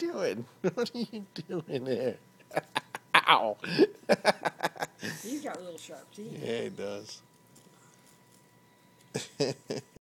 doing? What are you doing there? Ow. He's got little sharp teeth. Yeah, he does.